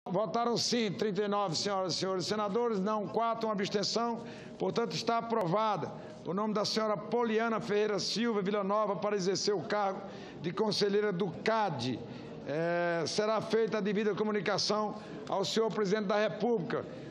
Votaram sim 39 senhoras e senhores senadores, não 4, uma abstenção. Portanto, está aprovada o nome da senhora Poliana Ferreira Silva Villanova para exercer o cargo de conselheira do CAD. Será feita a devida comunicação ao senhor presidente da República,